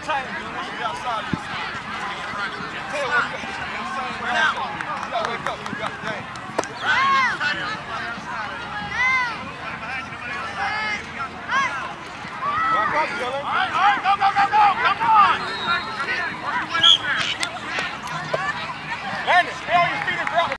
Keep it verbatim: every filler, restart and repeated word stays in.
Change, man. Once you get outside, you see. Tell you what you got.